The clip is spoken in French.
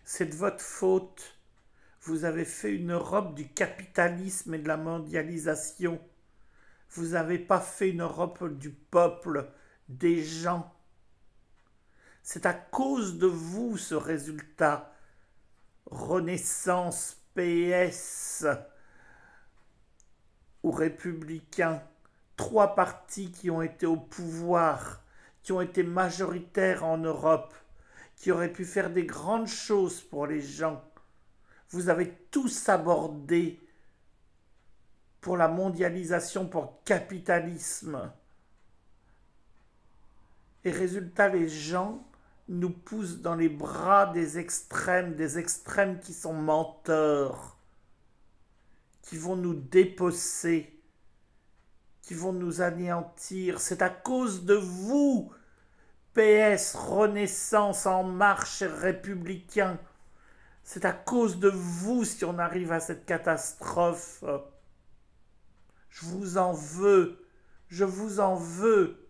C'est de votre faute. Vous avez fait une Europe du capitalisme et de la mondialisation. Vous n'avez pas fait une Europe du peuple, des gens. C'est à cause de vous ce résultat. Renaissance, PS ou républicains, trois partis qui ont été au pouvoir, qui ont été majoritaires en Europe, qui auraient pu faire des grandes choses pour les gens. Vous avez tous abordé pour la mondialisation, pour le capitalisme. Et résultat, les gens nous poussent dans les bras des extrêmes qui sont menteurs, qui vont nous dépecer, qui vont nous anéantir. C'est à cause de vous, PS, Renaissance, En Marche et Républicains. C'est à cause de vous si on arrive à cette catastrophe. Je vous en veux. Je vous en veux.